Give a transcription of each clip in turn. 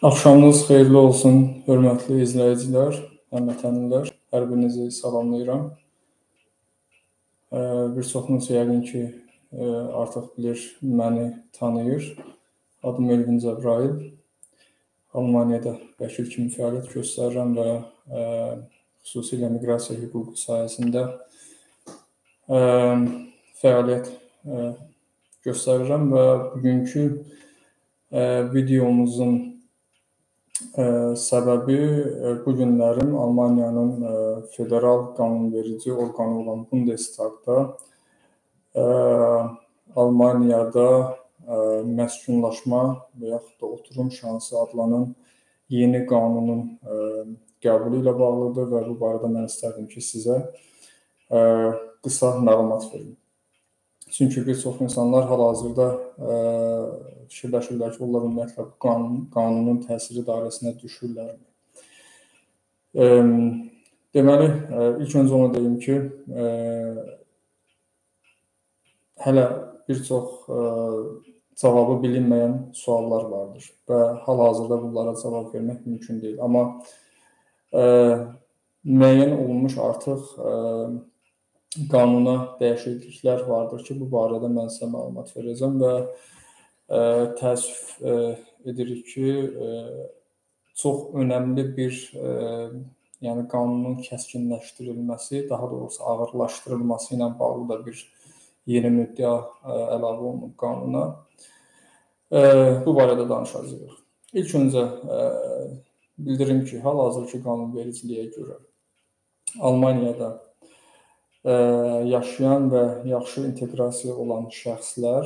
Axşamınız xeyirli olsun, hörmətli izləyicilər, həmvətənlilər. Hər birinizi salamlayıram. Bir çoxunuz yəqin ki, artıq bilir, məni tanıyır. Adım Elvin Cəbrayıl. Almaniyada vəkil kimi fəaliyyət göstərirəm və xüsusilə miqrasiya hüququ sahəsində fəaliyyət göstərirəm və bugünkü videomuzun səbəbi bu günlərim Almaniyanın federal qanunverici orqanı olan Bundestagda Almaniyada məskunlaşma və yaxud da oturum şansı adlanan yeni qanunun qəbulu ilə bağlıdır və bu barədə mən istərdim ki, sizə qısa məlumat verim. Çünki bir çox insanlar hal-hazırda fikirləşirlər ki, onlar ümumiyyətlə bu qanunun təsiri dairəsinə düşürlərmi? Deməli, ilk öncə onu deyim ki, hələ bir çox cavabı bilinməyən suallar vardır və hal-hazırda bunlara cavab vermək mümkün deyil. Amma müəyyən olunmuş artıq qanuna dəyişikliklər vardır ki, bu barədə mən sizə məlumat verəcəm və təəssüf edirik ki, çox önəmli bir yəni qanunun kəskinləşdirilməsi, daha doğrusu ağırlaşdırılması ilə bağlı da bir yeni müddəa əlavə olunub qanuna. Bu barədə danışacağıq. İlk öncə bildirim ki, hal-hazırki qanunvericiliyə görə Almaniyada yaşayan və yaxşı inteqrasiya olan şəxslər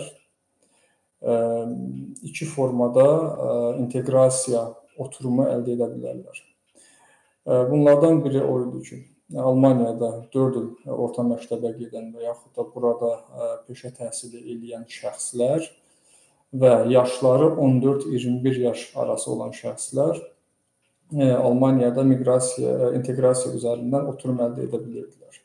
iki formada inteqrasiya oturumu əldə edə bilərlər. Bunlardan biri o idi ki, Almaniyada 4 il orta məktəbə gedən və yaxud da burada peşə təhsili edən şəxslər və yaşları 14-21 yaş arası olan şəxslər Almaniyada inteqrasiya üzərindən oturum əldə edə bilirdilər.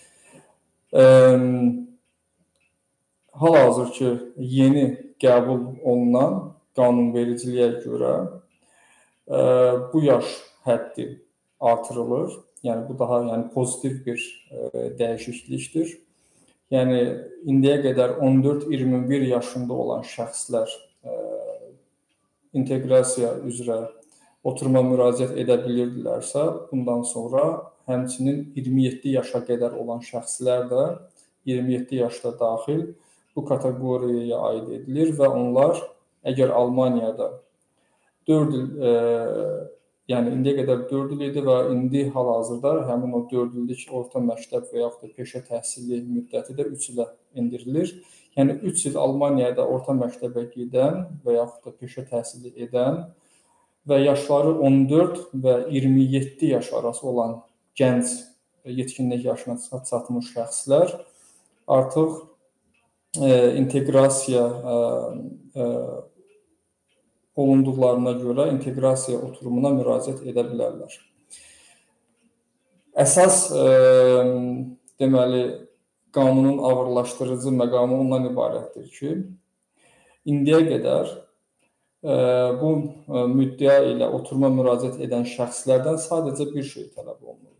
Hal-hazırki yeni qəbul olunan qanunvericiliyə görə bu yaş həddi artırılır. Yəni bu daha pozitiv bir dəyişiklikdir. Yəni indiyə qədər 14-21 yaşında olan şəxslər inteqrasiya üzrə oturuma müraciət edə bilirdilərsə, bundan sonra həmçinin 27 yaşa qədər olan şəxslər də 27 yaşda daxil bu kateqoriyaya aid edilir və onlar əgər Almaniyada 4 il, yəni indiyə qədər 4 il idi və indi hal-hazırda həmin o 4 illik orta məktəb və yaxud da peşə təhsili müddəti də 3 ilə endirilir. Yəni 3 il Almaniyada orta məktəbə gedən və yaxud da peşə təhsili edən və yaşları 14 və 27 yaş arası olan gənc yetkinlik yaşına çatmış şəxslər artıq inteqrasiya olunduqlarına görə inteqrasiya oturumuna müraciət edə bilərlər. Əsas deməli qanunun ağırlaşdırıcı məqamı ondan ibarətdir ki, indiyə qədər bu müddəa ilə oturuma müraciət edən şəxslərdən sadəcə bir şey tələb olunurdu.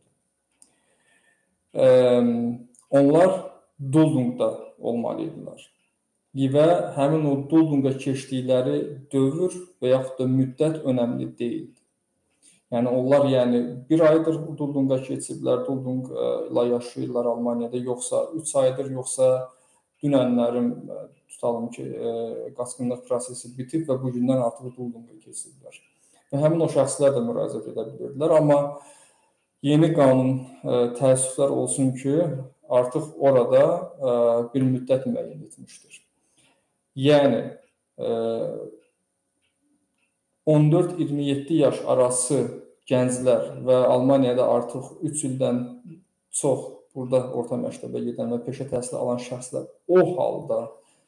Onlar duldunqda olmalıydılar və həmin o duldunqa keçdikləri dövr və yaxud da müddət önəmli deyildi. Yəni onlar bir aydır duldunqa keçiblər, duldunqla yaşayırlar Almaniyada, yoxsa 3 aydır, yoxsa dünənlərin tutalım ki, qaçqınlıq prosesi bitib və bu gündən artıq duldunqa keçiblər. Və həmin o şəxslər də müraciət edə bilirdilər, amma yeni qanun təəssüflər olsun ki, artıq orada bir müddət müəyyən etmişdir. Yəni 14-27 yaş arası gənclər və Almaniyada artıq 3 ildən çox burada orta məktəbə gedən və peşə təhsili alan şəxslər o halda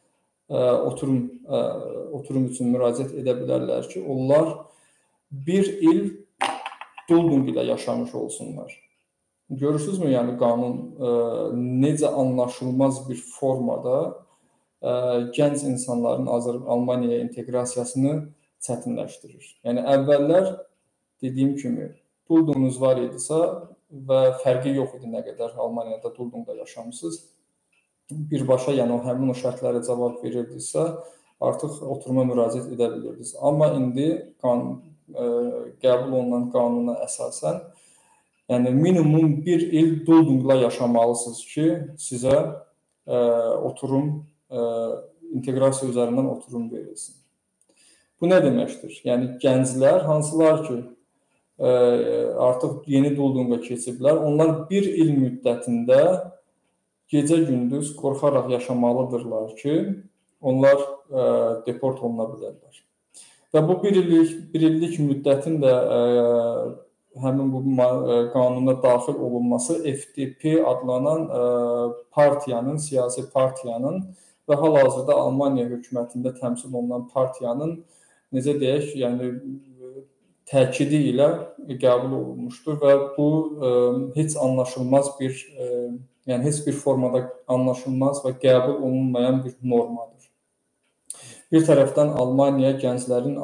oturum üçün müraciət edə bilərlər ki, onlar bir il duldunq ilə yaşamış olsunlar. Görürsünüzmü, yəni qanun necə anlaşılmaz bir formada gənc insanların Almaniyaya inteqrasiyasını çətinləşdirir. Yəni əvvəllər dediyim kimi duldunuz var idisə və fərqi yox idi nə qədər Almaniyada duldunqda yaşamısınız. Birbaşa yəni həmin o şərtlərə cavab verirdinizsə, artıq oturuma müraciət edə bilirdiniz. Amma indi qəbul olunan qanuna əsasən, yəni minimum 1 il duldunqla yaşamalısınız ki, sizə oturum, inteqrasiya üzərindən oturum verilsin. Bu nə deməkdir? Yəni gənclər, hansılar ki, artıq yeni duldunqa keçiblər, onlar 1 il müddətində gecə-gündüz qorxaraq yaşamalıdırlar ki, onlar deport oluna bilərlər. Və bu 1 illik müddətin də həmin bu qanuna daxil olunması FDP adlanan partiyanın, siyasi partiyanın və hal-hazırda Almaniya hökumətində təmsil olunan partiyanın, necə deyək, yəni təkidi ilə qəbul olunmuşdur və bu heç anlaşılmaz bir, yəni heç bir formada anlaşılmaz və qəbul olunmayan bir normadır. Bir tərəfdən Almaniya gənclərin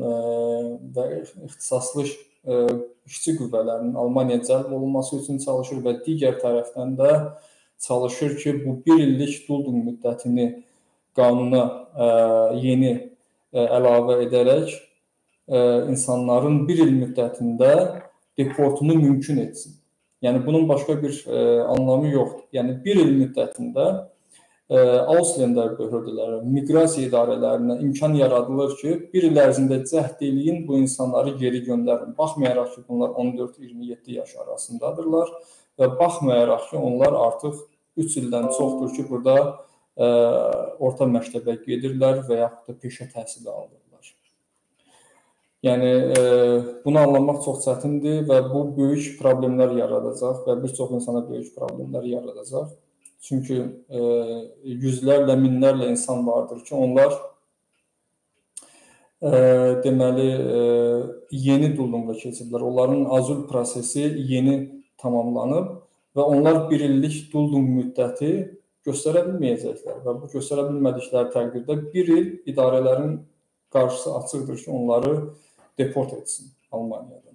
və ixtisaslı işçi qüvvələrinin Almaniyaya cəlb olunması üçün çalışır və digər tərəfdən də çalışır ki, bu 1 illik duldunq müddətini qanuna yeni əlavə edərək insanların 1 il müddətində deportunu mümkün etsin. Yəni bunun başqa bir anlamı yoxdur. Yəni 1 il müddətində Ausländer-Behördelərə, miqrasiya idarələrinə imkan yaradılır ki, 1 il ərzində cəhd eləyin, bu insanları geri göndərin. Baxmayaraq ki, bunlar 14-27 yaş arasındadırlar və baxmayaraq ki, onlar artıq 3 ildən çoxdur ki, burada orta məktəbə gedirlər və yaxud da peşə təhsili alırlar. Yəni, bunu anlamaq çox çətindir və bu böyük problemlər yaradacaq və bir çox insana böyük problemlər yaradacaq. Çünki yüzlərlə, minlərlə insan vardır ki, onlar deməli yeni duldunqa keçiblər. Onların azil prosesi yeni tamamlanıb və onlar 1 illik duldunq müddəti göstərə bilməyəcəklər və bu göstərə bilmədikləri təqdirdə 1 il idarələrin qarşısı açıqdır ki, onları deport etsin Almaniyadan.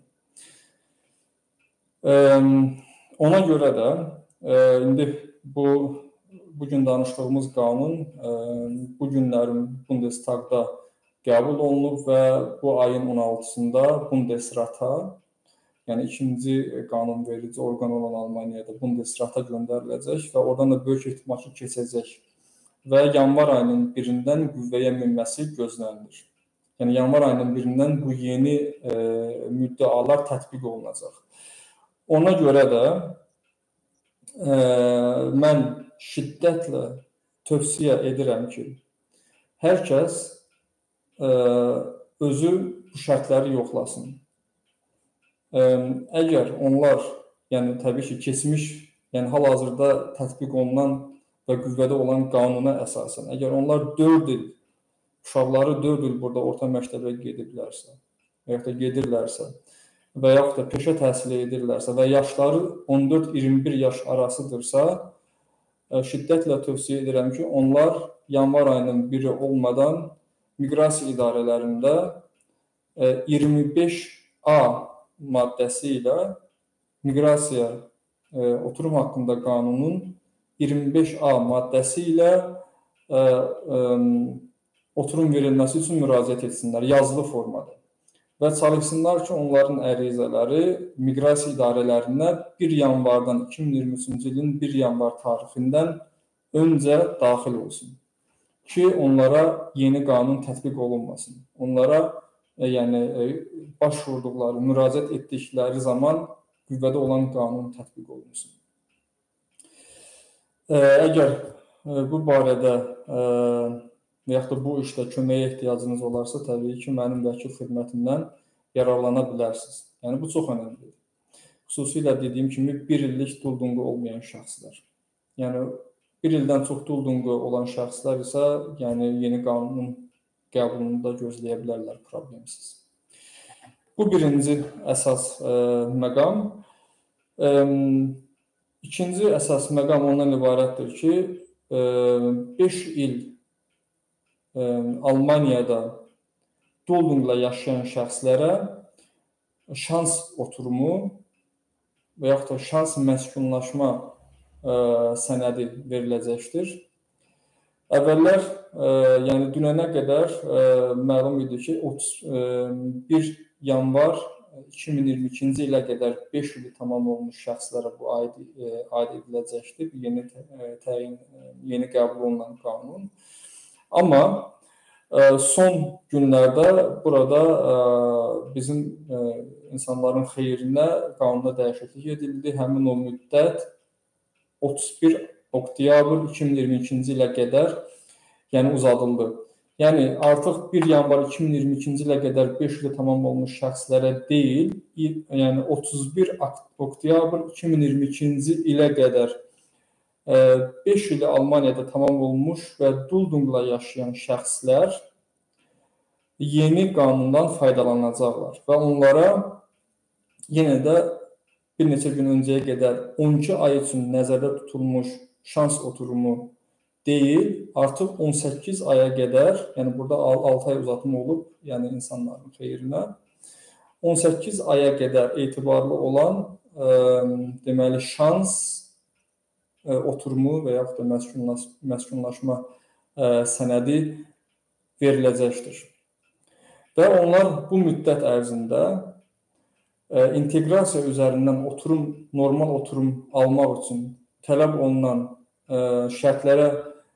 Ona görə də indi bu gün danışdığımız qanun bu günlərin Bundestagda qəbul olunub və bu ayın 16-sında Bundesrata, yəni ikinci qanunverici orqan olan Almaniyada Bundesrata göndəriləcək və oradan da böyük ehtimal ki, keçəcək və yanvar ayının 1-dən qüvvəyə minməsi gözlənilir. Yəni yanvar ayının 1-dən bu yeni müddəalar tətbiq olunacaq. Ona görə də mən şiddətlə tövsiyə edirəm ki, hər kəs özü bu şərtləri yoxlasın. Əgər onlar, yəni təbii ki, keçmiş, yəni hal-hazırda tətbiq olunan və qüvvədə olan qanuna əsasən, əgər onlar 4 il, uşaqları 4 il burada orta məktəbə gediblərsə, və yaxud da gedirlərsə, və yaxud da peşə təhsili edirlərsə və yaşları 14-21 yaş arasıdırsa, şiddətlə tövsiyə edirəm ki, onlar yanvar ayının 1-i olmadan miqrasiya idarələrində 25A maddəsi ilə miqrasiya oturum haqqında qanunun 25A maddəsi ilə oturum verilməsi üçün müraciət etsinlər yazılı formada. Və çalışsınlar ki, onların ərizələri miqrasiya idarələrinə 1 yanvardan 2023-cü ilin 1 yanvar tarixindən öncə daxil olsun ki, onlara yeni qanun tətbiq olunmasın. Onlara yəni başvurduqları, müraciət etdikləri zaman qüvvədə olan qanun tətbiq olunsun. Əgər bu barədə və yaxud da bu işdə köməyə ehtiyacınız olarsa, təbii ki, mənim vəkil xidmətimdən yararlana bilərsiniz. Yəni, bu çox önəmlidir. Xüsusilə dediyim kimi, 1 illik duldunqu olmayan şəxslər. Yəni, 1 ildən çox duldunqu olan şəxslər isə yəni, yeni qanunun qəbulunu da gözləyə bilərlər problemsiz. Bu birinci əsas məqam. İkinci əsas məqam ondan ibarətdir ki, 5 il Almaniyada Duldunqla yaşayan şəxslərə şans oturumu və yaxud da şans məskunlaşma sənədi veriləcəkdir. Əvvəllər, yəni dünənə qədər məlum idi ki, 31 yanvar 2022-ci ilə qədər 5 ili tamam olmuş şəxslərə bu aid ediləcəkdir. Yeni qəbul olunan qanun. Amma son günlərdə burada bizim insanların xeyrinə qanuna dəyişiklik edildi. Həmin o müddət 31 oktyabr 2022-ci ilə qədər yəni uzadıldı. Yəni artıq 1 yanvar 2022-ci ilə qədər 5 ili tamam olmuş şəxslərə deyil, yəni 31 oktyabr 2022-ci ilə qədər 5 ili Almaniyada tamam olmuş və duldunqla yaşayan şəxslər yeni qanundan faydalanacaqlar və onlara yenə də bir neçə gün öncəyə qədər 12 ay üçün nəzərdə tutulmuş şans oturumu deyil, artıq 18 aya qədər, yəni burada 6 ay uzatma olub, yəni insanların xeyrinə, 18 aya qədər etibarlı olan deməli şans oturumu və yaxud da məskunlaşma sənədi veriləcəkdir. Və onlar bu müddət ərzində inteqrasiya üzərindən normal oturum almaq üçün tələb olunan şərtlərə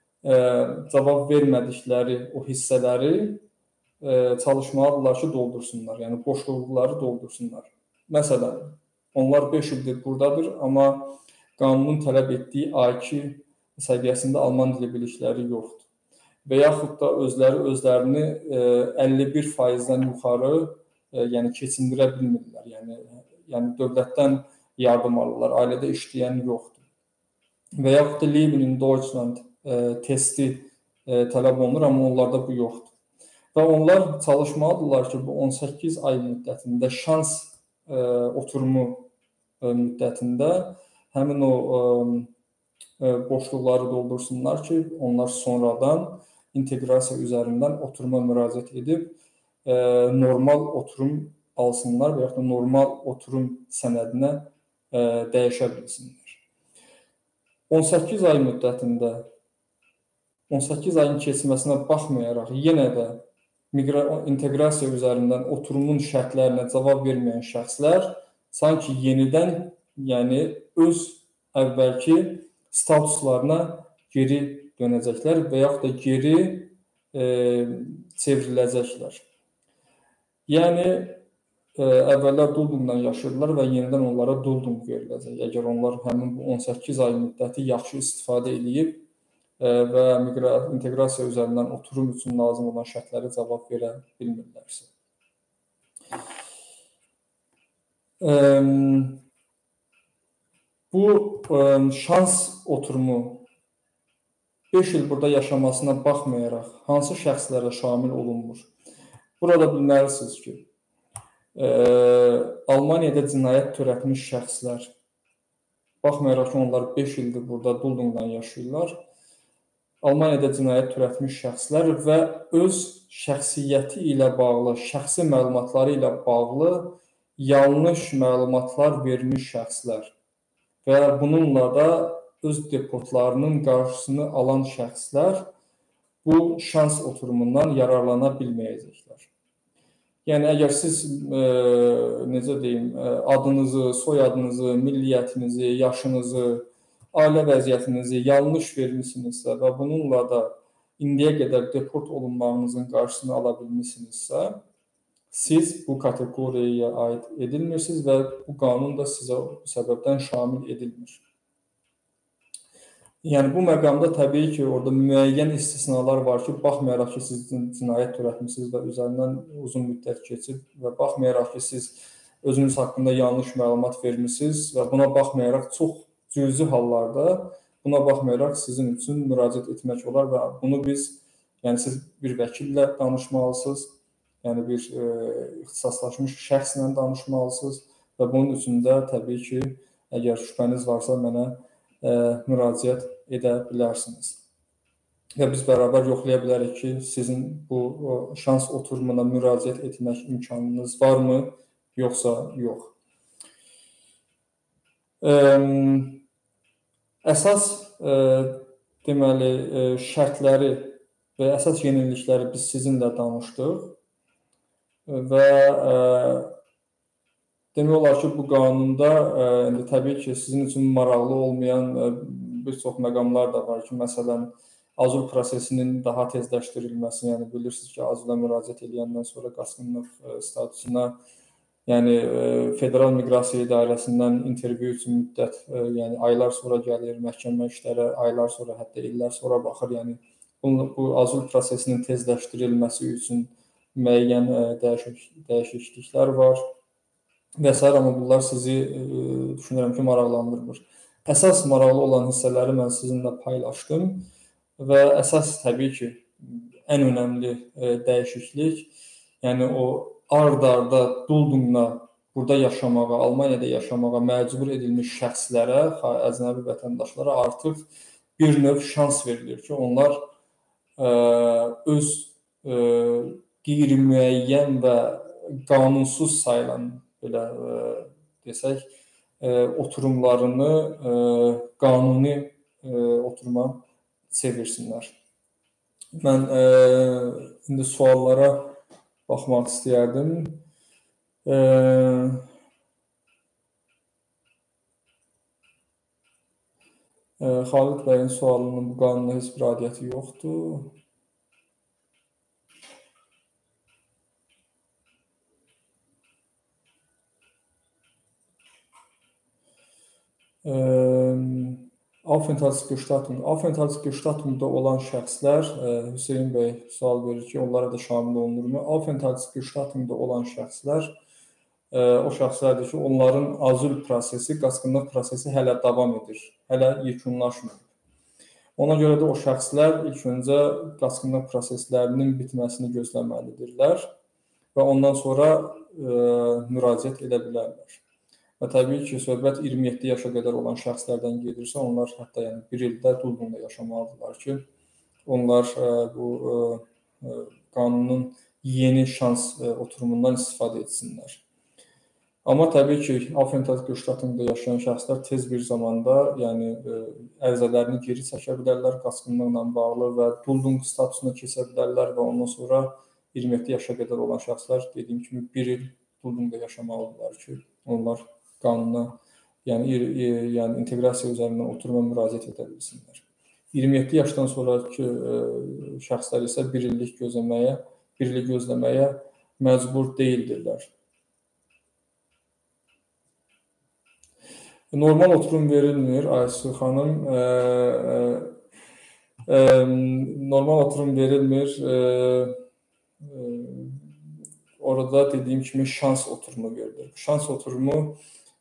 cavab vermədikləri o hissələri çalışmalıdırlar ki, doldursunlar, yəni boşluqları doldursunlar. Məsələn, onlar 5 ildir buradadır, amma qanunun tələb etdiyi A2 səviyyəsində alman dili bilikləri yoxdur. Və yaxud da özlərini 51%-dən yuxarı yəni keçindirə bilmirlər. Yəni dövlətdən yardım alırlar, ailədə işləyən yoxdur. Və yaxud da Leben in Deutschland testi tələb olunur, amma onlarda bu yoxdur. Və onlar çalışmalıdırlar ki, bu 18 ay müddətində şans oturumu müddətində həmin o boşluqları doldursunlar ki, onlar sonradan inteqrasiya üzərindən oturuma müraciət edib normal oturum alsınlar və yaxud da normal oturum sənədinə dəyişə bilsinlər. 18 ay müddətində 18 ayın keçməsinə baxmayaraq yenə də inteqrasiya üzərindən oturumun şərtlərinə cavab verməyən şəxslər sanki yenidən, yəni öz əvvəlki statuslarına geri dönəcəklər və yaxud da geri çevriləcəklər. Yəni əvvəllər duldunqdan yaşayırlar və yenidən onlara duldunq veriləcək. Əgər onlar həmin bu 18 ay müddəti yaxşı istifadə edib və inteqrasiya üzərindən oturum üçün lazım olan şərtlərə cavab verə bilmirlərsə. Bu şans oturumu 5 il burada yaşamasına baxmayaraq hansı şəxslərə şamil olunmur? Burada bilməlisiniz ki, Almaniyada cinayət törətmiş şəxslər, baxmayaraq ki, onlar 5 ildir burada duldunqdan yaşayırlar, Almaniyada cinayət törətmiş şəxslər və öz şəxsiyyəti ilə bağlı, şəxsi məlumatları ilə bağlı yanlış məlumatlar vermiş şəxslər və bununla da öz deportlarının qarşısını alan şəxslər bu şans oturumundan yararlana bilməyəcəklər. Yəni, əgər siz, necə deyim, adınızı, soyadınızı, milliyyətinizi, yaşınızı, ailə vəziyyətinizi yanlış vermişsinizsə və bununla da indiyə qədər deport olunmağınızın qarşısını ala bilmişsinizsə, siz bu kateqoriyaya aid edilmirsiniz və bu qanun da sizə bu səbəbdən şamil edilmir. Yəni, bu məqamda təbii ki, orada müəyyən istisnalar var ki, baxmayaraq ki, siz cinayət törətmişsiniz və üzərindən uzun müddət keçib və baxmayaraq ki, siz özünüz haqqında yanlış məlumat vermişsiniz və buna baxmayaraq çox cüzi hallarda, buna baxmayaraq sizin üçün müraciət etmək olar və bunu biz, yəni siz bir vəkillə danışmalısınız, yəni bir ixtisaslaşmış şəxslə danışmalısınız və bunun üçün də təbii ki, əgər şübhəniz varsa mənə müraciət edə bilərsiniz. və biz bərabər yoxlaya bilərik ki, sizin bu şans oturumuna müraciət etmək imkanınız varmı, yoxsa yox. Əsas deməli şərtləri və əsas yenilikləri biz sizinlə danışdıq və demək olar ki, bu qanunda indi təbii ki, sizin üçün maraqlı olmayan bir çox məqamlar da var ki, məsələn, azul prosesinin daha tezləşdirilməsi, yəni bilirsiniz ki, azula müraciət edəndən sonra qaçqınlıq statusuna, yəni Federal Miqrasiya İdarəsindən intervyu üçün müddət, yəni aylar sonra gəlir, məhkəmə işləri aylar sonra, hətta illər sonra baxır, yəni bu azul prosesinin tezləşdirilməsi üçün müəyyən dəyişikliklər var və s. Amma bunlar sizi düşünürəm ki, maraqlandırmır. Əsas maraqlı olan hissələri mən sizinlə paylaşdım və əsas təbii ki, ən önəmli dəyişiklik, yəni o ard-arda Duldunqla burada yaşamağa, Almaniyada yaşamağa məcbur edilmiş şəxslərə, əcnəbi vətəndaşlara artıq bir növ şans verilir ki, onlar öz qeyri-müəyyən və qanunsuz sayılan, belə desək, oturumlarını qanuni oturuma çevirsinlər. Mən indi suallara baxmaq istəyərdim. Xalid bəyin sualının bu qanuna heç bir aidiyyəti yoxdur. Aufenthaltsgestattung olan şəxslər, Hüseyn bəy sual verir ki, onlara da şamil olunurmu? Aufenthaltsgestattungda olan şəxslər, o şəxslərdir ki, onların azul prosesi, qaçqınlıq prosesi hələ davam edir, hələ yekunlaşmır. Ona görə də o şəxslər ilk öncə qaçqınlıq proseslərinin bitməsini gözləməlidirlər və ondan sonra müraciət edə bilərlər. Və təbii ki, söhbət 27 yaşa qədər olan şəxslərdən gedirsə, onlar hətta yəni bir ildə Duldunqda yaşamalıdırlar ki, onlar bu qanunun yeni şans oturumundan istifadə etsinlər. Amma təbii ki, Aufenthaltsgestattungda yaşayan şəxslər tez bir zamanda, yəni ərizələrini geri çəkə bilərlər qaçqınlıqla bağlı və Duldunq statusuna keçə bilərlər və ondan sonra 27 yaşa qədər olan şəxslər, dediyim kimi, bir il Duldunqda yaşamalıdırlar ki, onlar qanuna, yəni inteqrasiya üzərindən oturuma müraciət edə bilsinlər. 27 yaşdan sonraki şəxslər isə bir il gözləməyə məcbur deyildirlər. Normal oturum verilmir, Aysu xanım. Normal oturum verilmir. Orada dediyim kimi şans oturumu verilir. Şans oturumu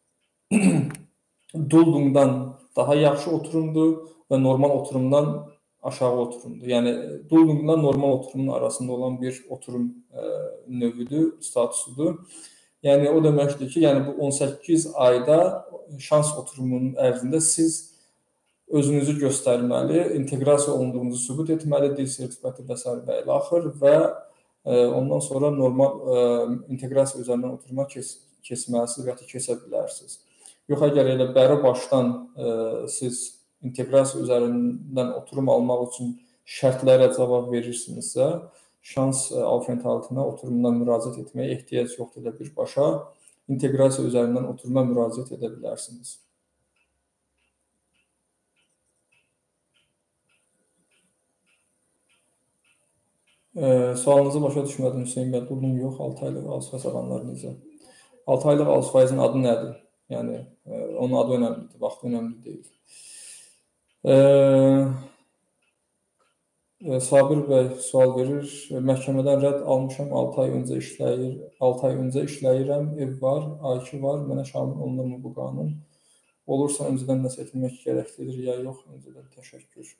Duldunqdan daha yaxşı oturumdur və normal oturumdan aşağı oturumdur. Yəni Duldunqla normal oturumun arasında olan bir oturum növüdür, statusudur. Yəni o deməkdir ki, yəni bu 18 ayda şans oturumunun ərzində siz özünüzü göstərməli, inteqrasiya olunduğunuzu sübut etməli, dil sertifikatı və s. və ilə axır və ondan sonra normal inteqrasiya üzərindən oturuma keçməlisiniz və ya keçə bilərsiniz. Yox, əgər elə bəri başdan siz inteqrasiya üzərindən oturum almaq üçün şərtlərə cavab verirsinizsə, şans Aufenthaltına oturumuna müraciət etməyə ehtiyac yoxdur, elə birbaşa inteqrasiya üzərindən oturuma müraciət edə bilərsiniz. Sualınızı başa düşmədim Hüseyn bəy, Duldunq yox, 6 aylıq alış-faiz alanlar necə? 6 aylıq alış-faizin adı nədir? Yəni, onun adı önəmlidir, vaxtı önəmli deyil. Sabir bəy sual verir, məhkəmədən rədd almışam, 6 ay öncə işləyirəm, ev var, A2 var, mənə şamil olunurmu bu qanun? Olursa öncədən nəsə etmək gərəklidir, ya yox, öncədən təşəkkür.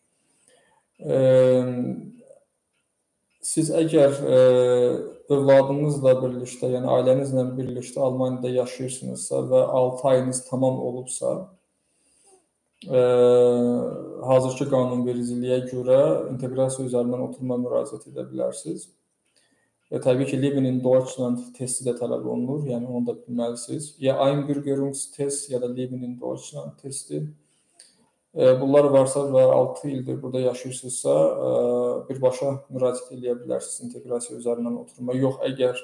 Siz əgər övladınızla birlikdə, yəni ailənizlə birlikdə Almaniyada yaşayırsınızsa və 6 ayınız tamam olubsa, hazırki qanunvericiliyə görə inteqrasiya üzərindən oturuma müraciət edə bilərsiniz. Təbii ki, Leben in Deutschland testi də tələb olunur, yəni onu da bilməlisiniz. Ya Einbürgerungstest ya da Leben in Deutschland testi. Bunlar varsa və 6 ildir burada yaşayırsınızsa, birbaşa müraciət edə bilərsiniz inteqrasiya üzərindən oturuma. Yox, əgər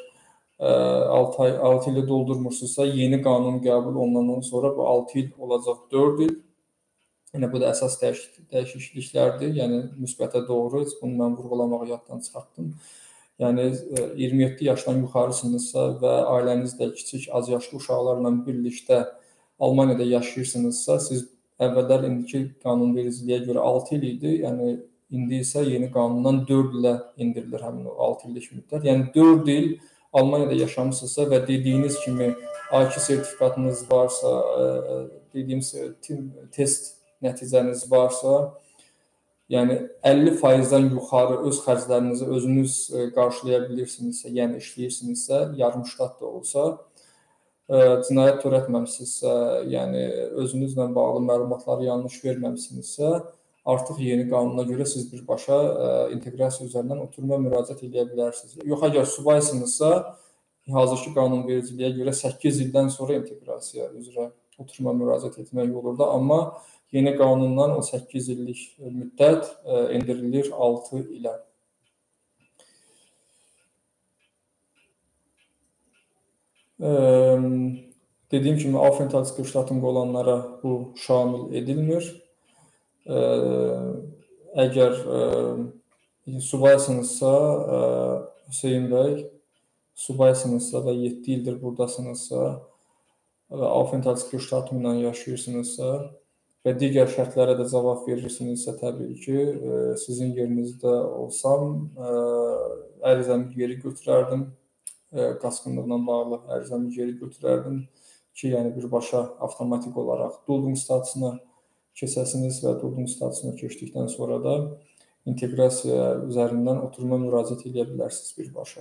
6 ili doldurmursunuzsa, yeni qanun qəbul olunandan sonra bu 6 il olacaq 4 il. Yəni bu da əsas dəyişikliklərdir. Yəni müsbətə doğru. Bunu mən vurğulamağı yaddan çıxartdım. Yəni 27 yaşdan yuxarısınızsa və ailənizdə kiçik azyaşlı uşaqlarla birlikdə Almaniyada yaşayırsınızsa, siz əvvəllər indiki qanunvericiliyə görə 6 il idi. Yəni indi isə yeni qanundan 4 ilə endirilir həmin o 6 illik müddət. Yəni 4 il Almaniyada yaşamısınızsa və dediyiniz kimi A2 sertifikatınız varsa, dediyimiz test nəticəniz varsa, yəni 50%-dən yuxarı öz xərclərinizi özünüz qarşılaya bilirsinizsə, yəni işləyirsinizsə, yarım ştat da olsa, cinayət törətməmisinizsə, yəni özünüzlə bağlı məlumatları yanlış verməmisinizsə, artıq yeni qanuna görə siz birbaşa inteqrasiya üzərindən oturuma müraciət edə bilərsiniz. Yox, əgər subaysınızsa, hazırki qanunvericiliyə görə 8 ildən sonra inteqrasiya üzrə oturuma müraciət etmək olur da, amma yeni qanundan o 8 illik müddət endirilir 6 ilə. Dediyim kimi, Aufenthaltsgestattung olanlara bu şamil edilmir. Əgər subaysınızsa, Hüseyin bəy, subaysınızsa və 7 ildir buradasınızsa və Aufenthaltsgestattung ilə yaşayırsınızsa və digər şərtlərə də cavab verirsinizsə, təbii ki, sizin yerinizdə olsam, ərizəmi geri götürərdim, qaçqınlıqla bağlı ərizəmi geri götürərdim ki, yəni birbaşa avtomatik olaraq Duldung statusuna keçəsiniz və Duldung statusuna keçdikdən sonra da inteqrasiya üzərindən oturuma müraciət edə bilərsiniz birbaşa.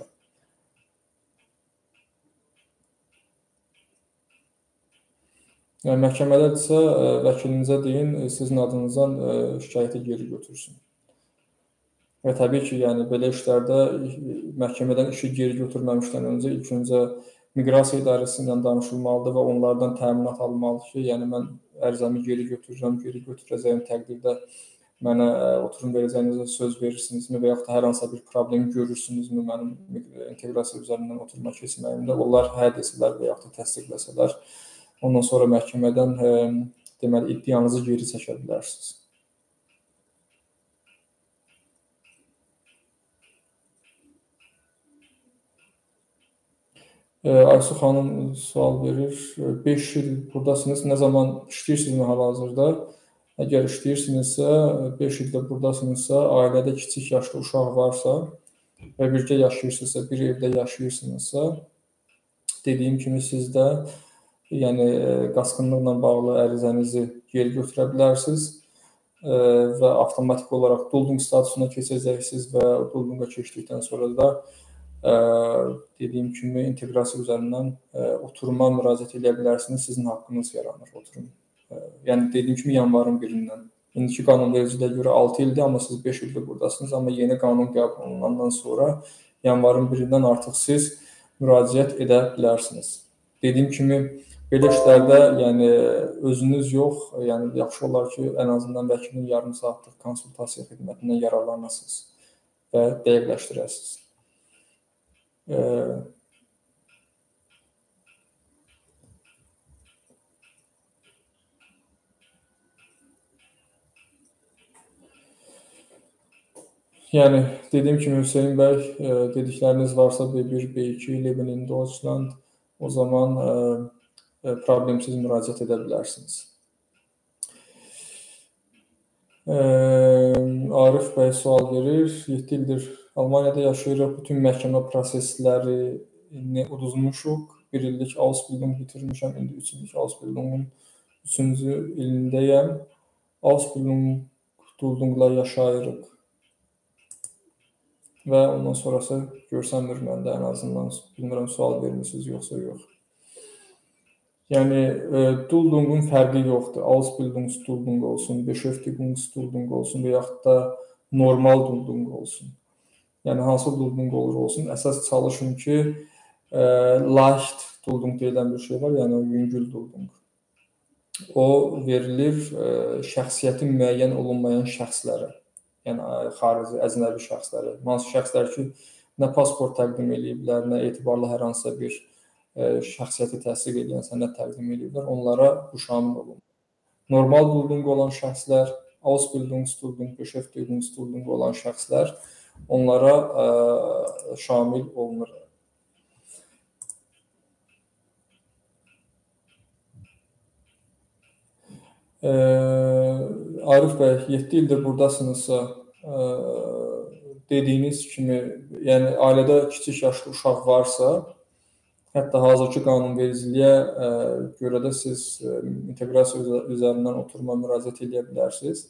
Yəni məhkəmədədirsə, vəkilinizə deyin, sizin adınızdan şikayəti geri götürsün. Və təbii ki, yəni belə işlərdə məhkəmədən işi geri götürməmişdən öncə ilk öncə miqrasiya idarəsi ilə danışılmalıdır və onlardan təminat almalıdır ki, yəni mən ərizəmi geri götürürəm, geri götürəcəyim təqdirdə mənə oturum verəcəyinizə söz verirsinizmi və yaxud da hər hansısa bir problem görürsünüzmü mənim inteqrasiya üzərindən oturuma keçməyimdə? Onlar hə desələr və yaxud da təsdiqləsələr, ondan sonra məhkəmədən deməli iddianızı geri çəkə bilərsiniz. Aysu xanım sual verir. 5 il buradasınız. Nə zaman işləyirsinizmi hal-hazırda? Əgər işləyirsinizsə, 5 ildə buradasınızsa, ailədə kiçik yaşlı uşaq varsa və birgə yaşayırsınızsa, bir evdə yaşayırsınızsa, dediyim kimi siz də yəni qaçqınlıqla bağlı ərizənizi geri götürə bilərsiniz və avtomatik olaraq Duldung statusuna keçəcəksiniz və Duldunga keçdikdən sonra da dediyim kimi inteqrasiya üzərindən oturuma müraciət edə bilərsiniz, sizin haqqınız yaranır oturum. Yəni dediyim kimi yanvarın 1-dən. İndiki qanunvericiliyə görə 6 ildir, amma siz 5 ildir buradasınız, amma yeni qanun qəbul olunandan sonra yanvarın 1-dən artıq siz müraciət edə bilərsiniz. Dediyim kimi belə işlərdə yəni özünüz yox, yəni yaxşı olar ki, ən azından vəkilin yarım saatlıq konsultasiya xidmətindən yararlanasınız və dəqiqləşdirəsiniz. Yəni dediyim kimi Hüseyin bəy, dedikləriniz varsa B1, B2, Leben in Deutschland, o zaman problemsiz müraciət edə bilərsiniz. Arif bəy sual verir. 7 ildir Almaniyada yaşayırıq. Bütün məhkəmə proseslərini uduzmuşuq. 1 illik Ausbildung bitirmişəm. İndi 3 illik Ausbildungun 3-cü ilindəyəm. Ausbildung Duldungla yaşayırıq. Və ondan sonrası görsənmir məndə ən azından. Bilmirəm, sual vermişsiniz yoxsa yox. Yəni Duolingo'nun fərqi yoxdur. Ausbildungsduolingo olsun, Beschäftigungsduolingo olsun və yaxud da normal Duolingo olsun. Yəni hansı Duolingo olur olsun, əsas çalışın ki, leicht Duolingo deyilən bir şey var, yəni yüngül Duolingo. O verilir şəxsiyyəti müəyyən olunmayan şəxslərə, yəni xarici, əcnəbi şəxslərə. Hansı şəxslər ki, nə pasport təqdim ediblər, nə etibarlı hər hansısa bir şəxsiyyəti təsdiq edən sənəd təqdim ediblər, onlara bu şamil olunur. Normal Duolingo olan şəxslər, Ausbildungsduolingo, Beschäftigungsduolingo olan şəxslər onlara şamil olunur. Arif bəy, 7 ildir buradasınızsa, dediyiniz kimi, yəni ailədə kiçik yaşlı uşaq varsa, hətta hazırki qanunvericiliyə görə də siz inteqrasiya üzərindən oturuma müraciət edə bilərsiniz.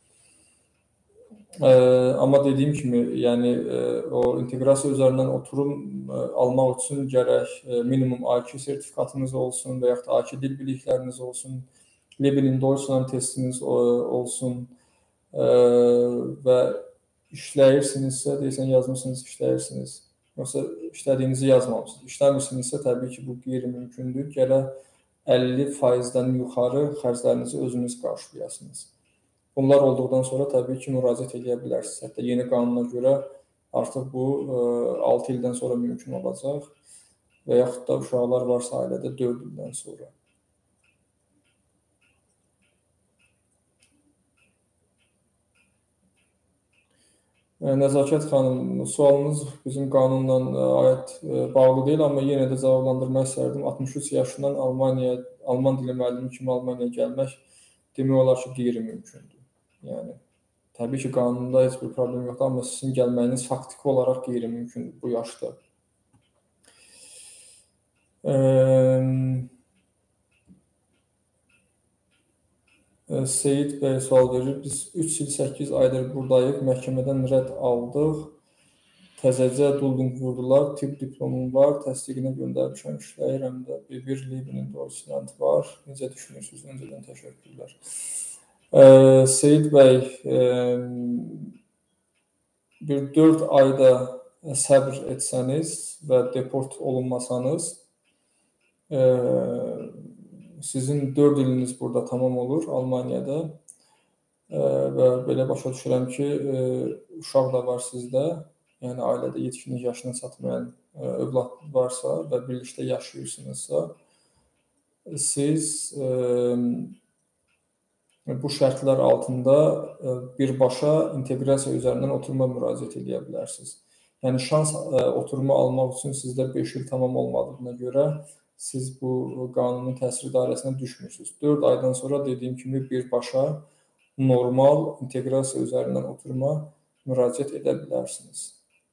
Amma dediyim kimi, yəni o inteqrasiya üzərindən oturum almaq üçün gərək minimum A2 sertifikatınız olsun və yaxud da A2 dil bilikləriniz olsun, Lebenin Deutschland testiniz olsun və işləyirsinizsə, deyəsən yazmısınız, işləyirsiniz. Yoxsa işlədiyinizi yazmamışsınız. İşləmirsinizsə, təbii ki, bu qeyri-mümkündür. Gərək 50%-dən yuxarı xərclərinizi özünüz qarşılayasınız. Bunlar olduqdan sonra təbii ki, müraciət edə bilərsiniz. Hətta yeni qanuna görə artıq bu 6 ildən sonra mümkün olacaq və yaxud da uşaqlar varsa ailədə 4 ildən sonra. Nəzakət xanım, sualınız bizim qanunla bağlı deyil, amma yenə də cavablandırmaq istərdim. 63 yaşından Alman dili müəllimi kimi Almaniyaya gəlmək demək olar ki, qeyri-mümkündür. Yəni, təbii ki, qanunda heç bir problem yoxdur, amma sizin gəlməyiniz faktiki olaraq qeyri-mümkündür bu yaşda. Seyid bəy sual verir. Biz 3 il 8 aydır buradayıq, məhkəmədən rədd aldıq. Təzəcə Duolingo vurdular, tibb diplomum var, təsdiqinə göndərmişəm, işləyirəm də. Bir Lebenin Deutschland var. Necə düşünürsünüz? Öncədən təşəkkürlər. Seyid bəy, bir 4 ayda səbr etsəniz və deport olunmasanız, sizin 4 iliniz burada tamam olur Almaniyada və belə başa düşürəm ki, uşaq da var sizdə, yəni ailədə yetkinlik yaşına çatmayan övlad varsa və birlikdə yaşayırsınızsa, siz bu şərtlər altında birbaşa inteqrasiya üzərindən oturuma müraciət edə bilərsiniz. Yəni şans oturuma almaq üçün sizdə 5 il tamam olmadığına görə siz bu qanunun təsiri dairəsinə düşmürsünüz. 4 aydan sonra dediyim kimi birbaşa normal inteqrasiya üzərindən oturuma müraciət edə bilərsiniz.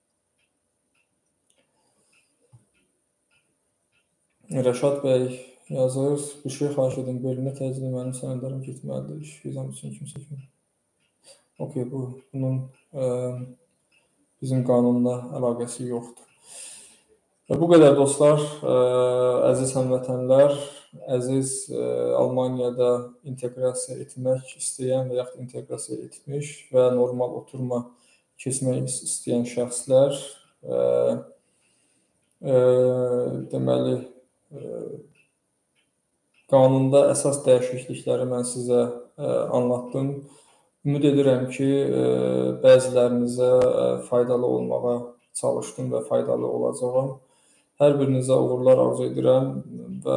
Rəşad bəy yazır, bir şey xahiş edin, Berlinə təcili mənim sənədlərim getməlidir, iş vizam üçün kimsə kimi. Okey, bunun bizim qanunla əlaqəsi yoxdur. Bu qədər dostlar, əziz həmvətənlər, əziz Almaniyada inteqrasiya etmək istəyən və yaxud inteqrasiya etmiş və normal oturuma keçmək istəyən şəxslər, deməli, qanunda əsas dəyişiklikləri mən sizə anlattım. Ümid edirəm ki, bəzilərinizə faydalı olmağa çalışdım və faydalı olacağam. Hər birinizə uğurlar arzu edirəm və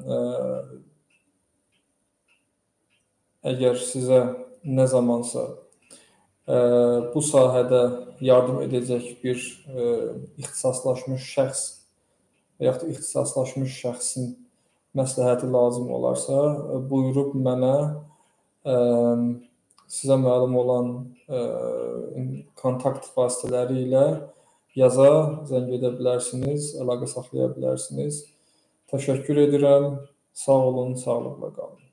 əgər sizə nə zamansa bu sahədə yardım edəcək bir ixtisaslaşmış şəxs və yaxud ixtisaslaşmış şəxsin məsləhəti lazım olarsa, buyurub mənə sizə məlum olan kontakt vasitələri ilə yaza, zəng edə bilərsiniz, əlaqə saxlaya bilərsiniz. Təşəkkür edirəm. Sağ olun, sağlıqla qalın.